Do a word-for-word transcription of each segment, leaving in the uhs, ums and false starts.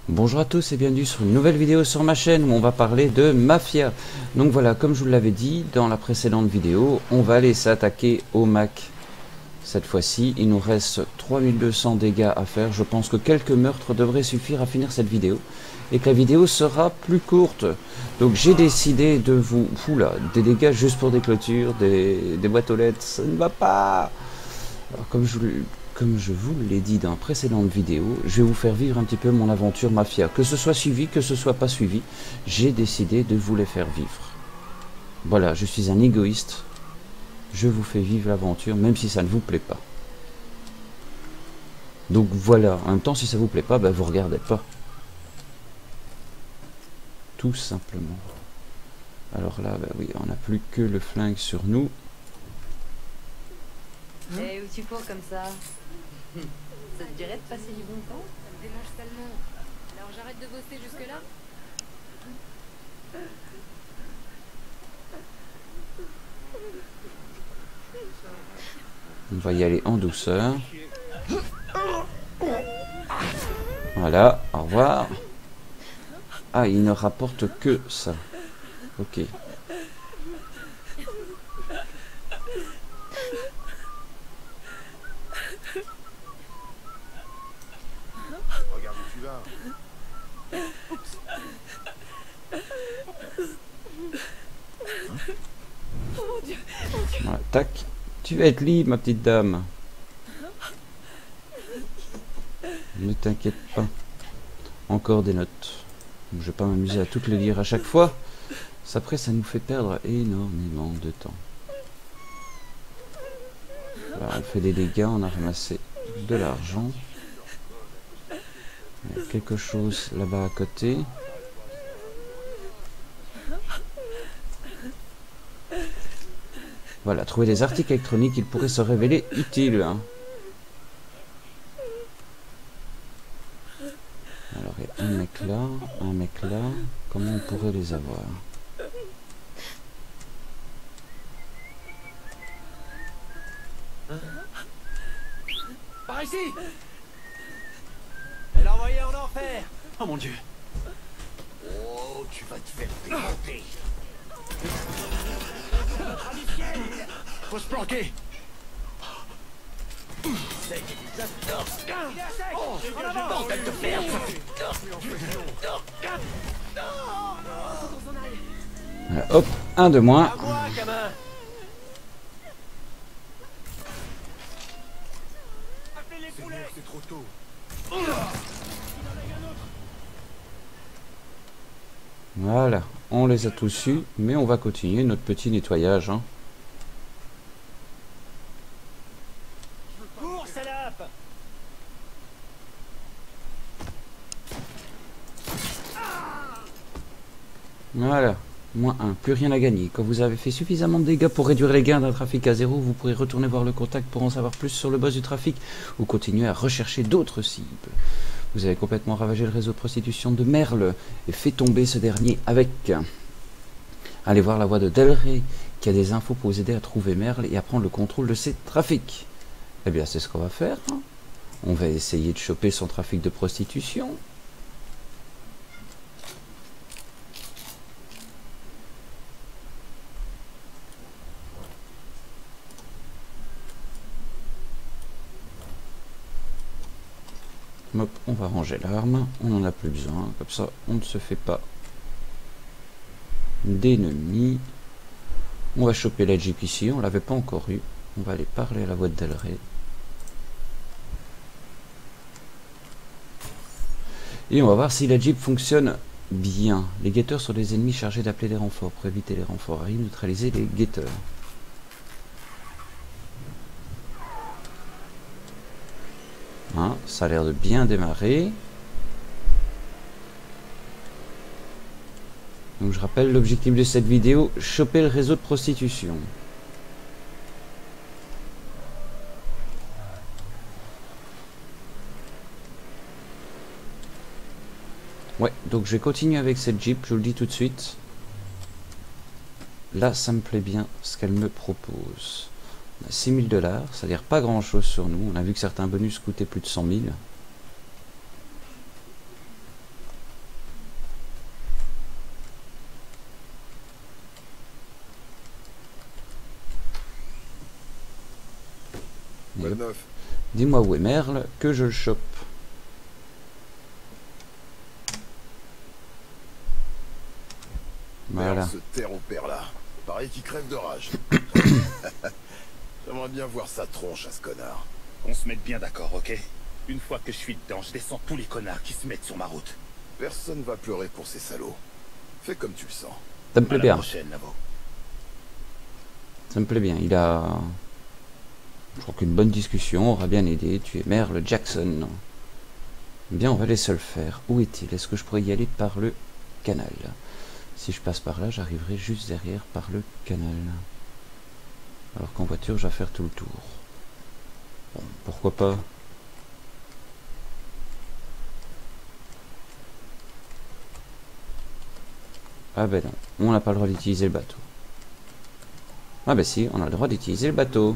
Bonjour à tous et bienvenue sur une nouvelle vidéo sur ma chaîne où on va parler de Mafia. Donc voilà, comme je vous l'avais dit dans la précédente vidéo, on va aller s'attaquer au Mac. Cette fois-ci, il nous reste trois mille deux cents dégâts à faire. Je pense que quelques meurtres devraient suffire à finir cette vidéo et que la vidéo sera plus courte. Donc j'ai décidé de vous... Oula, des dégâts juste pour des clôtures, des, des boîtes aux lettres, ça ne va pas. Alors comme je, comme je vous l'ai dit dans la précédente vidéo, je vais vous faire vivre un petit peu mon aventure Mafia. Que ce soit suivi, que ce soit pas suivi, j'ai décidé de vous les faire vivre. Voilà, je suis un égoïste. Je vous fais vivre l'aventure, même si ça ne vous plaît pas. Donc voilà, en même temps, si ça vous plaît pas, ben vous regardez pas. Tout simplement. Alors là, ben oui, on n'a plus que le flingue sur nous. Eh, hey, où tu cours comme ça? Ça te dirait de passer du bon temps? Ça me démange tellement. Alors j'arrête de bosser jusque-là? On va y aller en douceur. Voilà, au revoir. Ah, il ne rapporte que ça. Ok. Regarde où tu vas. Oh mon Dieu, mon Dieu. Voilà, tac. Tu vas être libre, ma petite dame. Ne t'inquiète pas. Encore des notes. Je vais pas m'amuser à toutes les lire à chaque fois. Après, ça nous fait perdre énormément de temps. Voilà, on fait des dégâts, on a ramassé de l'argent. Il y a quelque chose là-bas à côté. Voilà, trouver des articles électroniques, ils pourraient se révéler utiles. Hein. Alors, il y a un mec là, un mec là. Comment on pourrait les avoir? Par ici! Elle a envoyé en enfer! Oh mon Dieu! Oh, tu vas te faire démonter. Faut se planquer! C'est j'adore. Oh, en avant! Bordel de merde, ça fait... Voilà, hop, un de moins. À moi, gamin! Appelez les poulets! C'est trop tôt. Voilà, on les a tous eus, mais on va continuer notre petit nettoyage. Hein. Cours, salope! Voilà, moins un, plus rien à gagner. Quand vous avez fait suffisamment de dégâts pour réduire les gains d'un trafic à zéro, vous pourrez retourner voir le contact pour en savoir plus sur le boss du trafic ou continuer à rechercher d'autres cibles. Vous avez complètement ravagé le réseau de prostitution de Merle et fait tomber ce dernier avec. Allez voir la voix de Del Rey qui a des infos pour vous aider à trouver Merle et à prendre le contrôle de ses trafics. Eh bien, c'est ce qu'on va faire. Hein. On va essayer de choper son trafic de prostitution. Hop, on va ranger l'arme, on n'en a plus besoin, comme ça on ne se fait pas d'ennemis. On va choper la Jeep ici, on l'avait pas encore eu. On va aller parler à la voix de Del Rey. Et on va voir si la Jeep fonctionne bien. Les guetteurs sont des ennemis chargés d'appeler des renforts. Pour éviter les renforts arrivent, neutraliser les guetteurs. Hein, ça a l'air de bien démarrer. Donc je rappelle l'objectif de cette vidéo, choper le réseau de prostitution. Ouais, donc je vais continuer avec cette Jeep, je vous le dis tout de suite. Là, ça me plaît bien ce qu'elle me propose. On a six mille dollars, c'est-à-dire pas grand-chose sur nous. On a vu que certains bonus coûtaient plus de cent mille. neuf. Dis-moi où est Merle, que je le chope. Voilà. Merde, ce terre au père là. Pareil qu'il crève de rage. J'aimerais bien voir sa tronche à ce connard. Qu'on se mette bien d'accord, ok? Une fois que je suis dedans, je descends tous les connards qui se mettent sur ma route. Personne va pleurer pour ces salauds. Fais comme tu le sens. Ça me plaît À la bien. prochaine, Navo. Ça me plaît bien. Il a... Je crois qu'une bonne discussion aura bien aidé. Tu es Merle Jackson. Bien, on va laisser le faire. Où est-il? Est-ce que je pourrais y aller par le canal? Si je passe par là, j'arriverai juste derrière par le canal. Alors qu'en voiture, je vais faire tout le tour. Bon, pourquoi pas? Ah ben non, on n'a pas le droit d'utiliser le bateau. Ah ben si, on a le droit d'utiliser le bateau.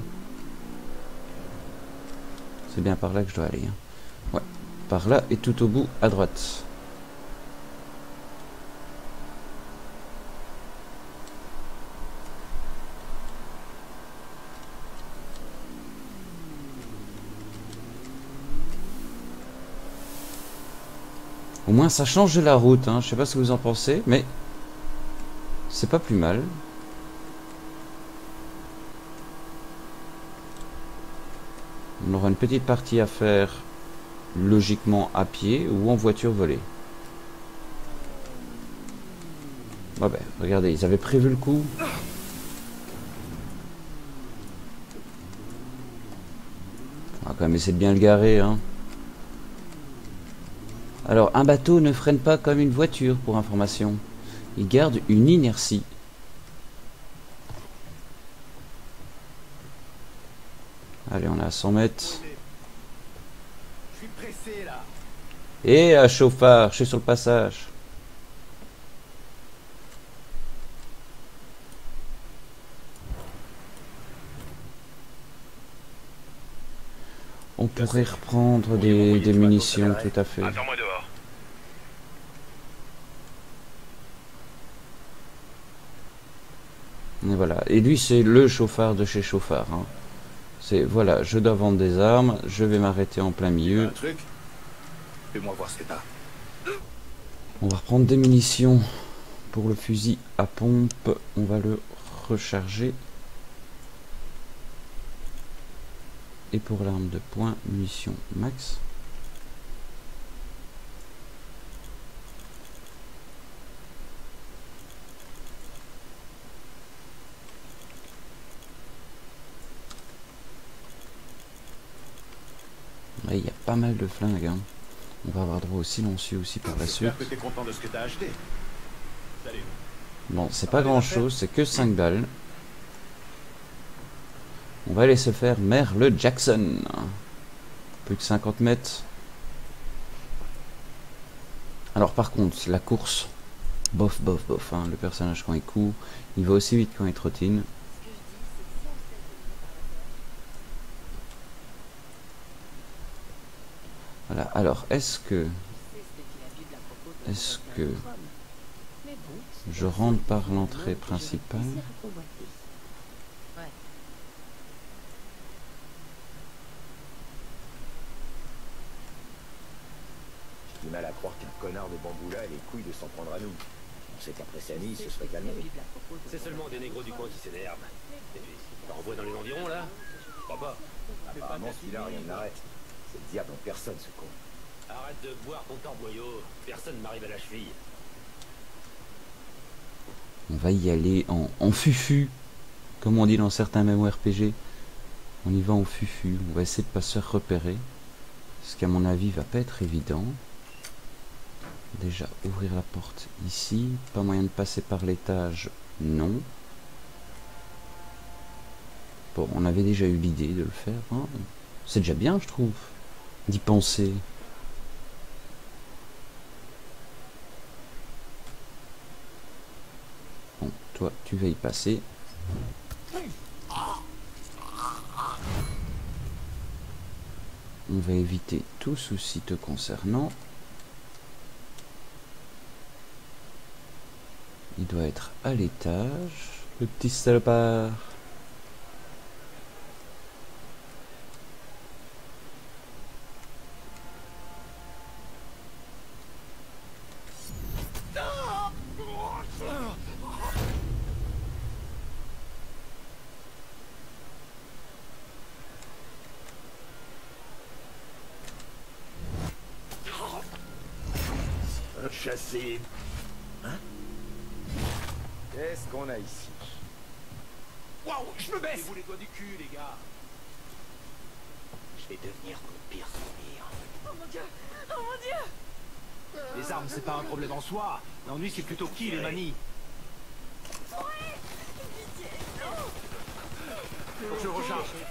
C'est bien par là que je dois aller. Hein. Ouais, par là et tout au bout à droite. Au moins ça change de la route, hein. Je sais pas ce que vous en pensez, mais c'est pas plus mal. On aura une petite partie à faire logiquement à pied ou en voiture volée. Ah ben, regardez, ils avaient prévu le coup. On va quand même essayer de bien le garer, hein. Alors, un bateau ne freine pas comme une voiture, pour information. Il garde une inertie. Allez, on est à cent mètres. Je suis pressé là. Et à chauffard, je suis sur le passage. On pourrait reprendre des, des munitions, tout à fait. Attends-moi dehors. Et voilà. Et lui, c'est le chauffard de chez Chauffard. Hein. C'est, voilà, je dois vendre des armes, je vais m'arrêter en plein Un milieu. truc? Fais-moi voir ce que t'as. On va reprendre des munitions pour le fusil à pompe. On va le recharger. Et pour l'arme de poing, munitions max. Il y a pas mal de flingues. Hein. On va avoir droit au silencieux aussi par la suite. J'espère que t'es content de ce que t'as acheté. Salut. Bon, c'est pas grand chose, c'est que cinq balles. On va aller se faire Merle Jackson. Plus que cinquante mètres. Alors par contre, la course, bof, bof, bof. Hein. Le personnage quand il court, il va aussi vite quand il trottine. Voilà, alors est-ce que... Est-ce que... Je rentre par l'entrée principale? J'ai du mal à croire qu'un connard de bamboula ait les couilles de s'en prendre à nous. On sait qu'après Sani, ce serait calmé. C'est seulement des négros du coin qui s'énervent. Et puis, t'en revois dans les environs là? Je crois pas. Apparemment, celui-là, rien ne l'arrête. C'est le diable en personne, ce con. Arrête de boire ton torboyau. Personne m'arrive à la cheville. On va y aller en, en fufu, comme on dit dans certains MMORPG. On y va en fufu, on va essayer de pas se faire repérer. Ce qui à mon avis va pas être évident. Déjà ouvrir la porte ici, pas moyen de passer par l'étage, non. Bon, on avait déjà eu l'idée de le faire, hein. C'est déjà bien je trouve, d'y penser. Bon, toi tu vas y passer. On va éviter tout souci te concernant. Il doit être à l'étage, le petit salopard. chasser. Hein? Qu'est-ce qu'on a ici? Waouh, je me baisse! Mettez-vous les doigts du cul, les gars. Je vais devenir ton pire souvenir. Oh mon dieu! Oh mon dieu! Les armes, c'est pas un problème en soi. L'ennui, c'est plutôt qui les manie. Ouais! Pitié! Non! Faut que je recharge. Je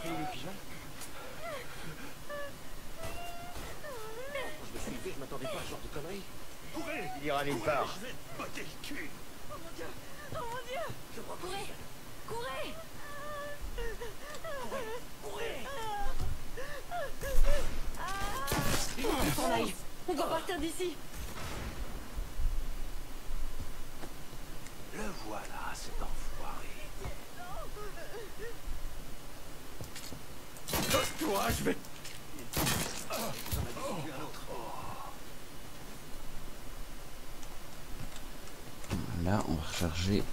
me suis levé, je m'attendais pas à ce genre de conneries. Courez! Il ira nulle part. Je vais te botter le cul! Oh mon dieu! Oh mon dieu! Je crois que Courez! Courez! Il faut qu'on s'en aille. On doit partir d'ici! Le voilà, cet enfoiré. Toi, je vais... Là, on va recharger.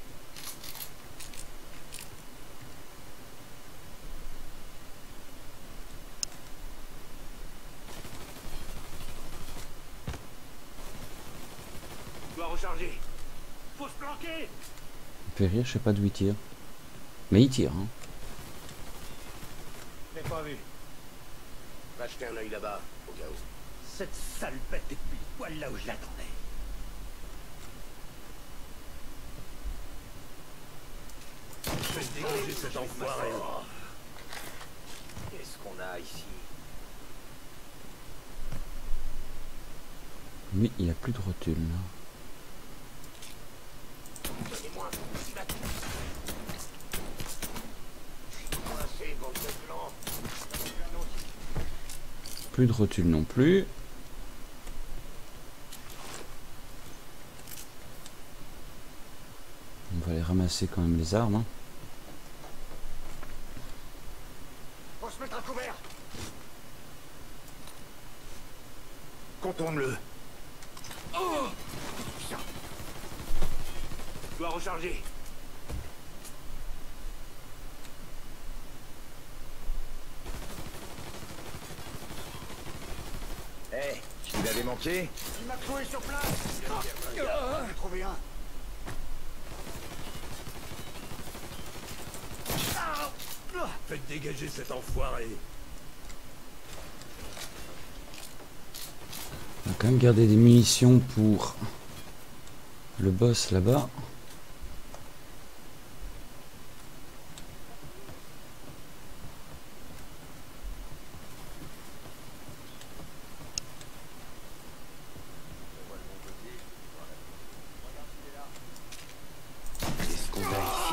Je dois recharger. Faut se planquer. Fait rire, je sais pas d'où il tire. Mais il tire, hein. Je l'ai pas vu. Va jeter un œil là-bas, au cas où. Cette sale bête est pile poil là où je l'attendais. Je vais dégager cet enfoiré. Qu'est-ce qu'on a ici? Lui, il a plus de rotule, là. Donnez-moi un petit bâton. Coincé, bande de blancs. Plus de rotule non plus. On va aller ramasser quand même les armes, hein. Faut se mettre à couvert. Contourne-le. Je dois recharger. Hé, hey, il avait manqué? Il m'a cloué sur place. J'en ai trouvé un. Faites dégager cet enfoiré. On va quand même garder des munitions pour le boss là-bas. Qu'est-ce qu'on a ici?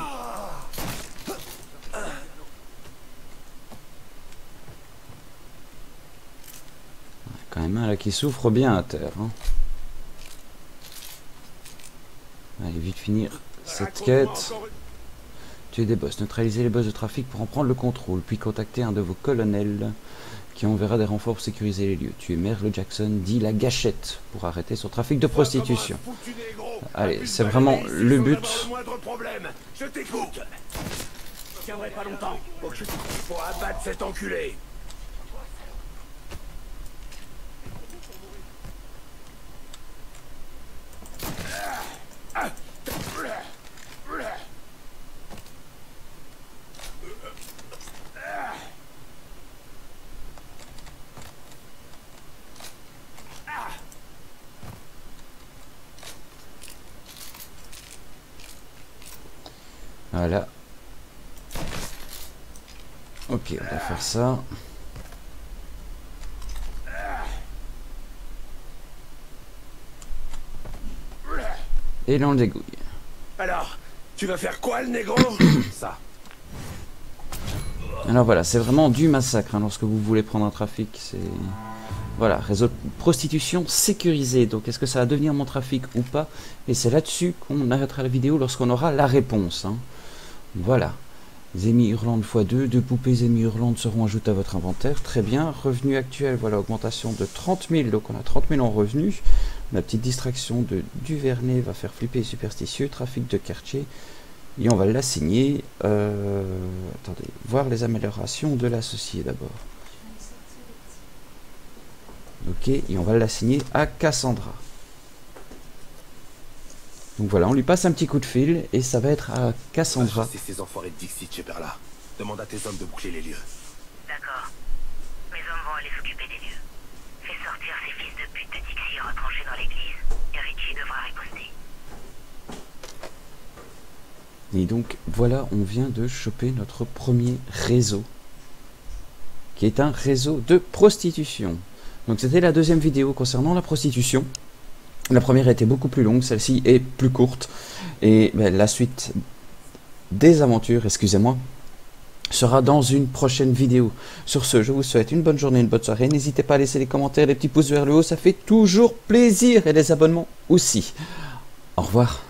Quand même un là qui souffre bien à terre, hein. Allez, vite finir cette quête. Tuer des boss, neutraliser les boss de trafic pour en prendre le contrôle, puis contacter un de vos colonels qui enverra des renforts pour sécuriser les lieux. Tuer Merle Jackson, dit la gâchette, pour arrêter son trafic de prostitution. Allez, c'est vraiment le but. Je t'écoute. Je tiendrai pas longtemps. Faut que je faut abattre cet enculé. Voilà. Ok, on va faire ça. Et là on le dégouille. Alors, tu vas faire quoi, le négro? Ça. Alors voilà, c'est vraiment du massacre hein, lorsque vous voulez prendre un trafic. C'est voilà, réseau de prostitution sécurisé. Donc est-ce que ça va devenir mon trafic ou pas? Et c'est là-dessus qu'on arrêtera la vidéo lorsqu'on aura la réponse. Hein. Voilà. Zémi hurlante fois deux, deux poupées Zémi hurlantes seront ajoutées à votre inventaire. Très bien. Revenu actuel, voilà, augmentation de trente mille. Donc on a trente mille en revenus. La petite distraction de Duvernay va faire flipper les superstitieux. Trafic de quartier. Et on va l'assigner. Euh, attendez, voir les améliorations de l'associé d'abord. Ok, et on va l'assigner à Cassandra. Donc voilà, on lui passe un petit coup de fil et ça va être à Cassandra. C'est ces enfoirés de Dixit chez Perla. Demande à tes hommes de boucler les lieux. D'accord. Mes hommes vont aller s'occuper des lieux. Fais sortir ces fils de pute de Dixie retranchés dans l'église. Et Richie devra riposter. Et donc voilà, on vient de choper notre premier réseau, qui est un réseau de prostitution. Donc c'était la deuxième vidéo concernant la prostitution. La première était beaucoup plus longue, celle-ci est plus courte. Et ben, la suite des aventures, excusez-moi, sera dans une prochaine vidéo. Sur ce, je vous souhaite une bonne journée, une bonne soirée. N'hésitez pas à laisser les commentaires, les petits pouces vers le haut, ça fait toujours plaisir. Et les abonnements aussi. Au revoir.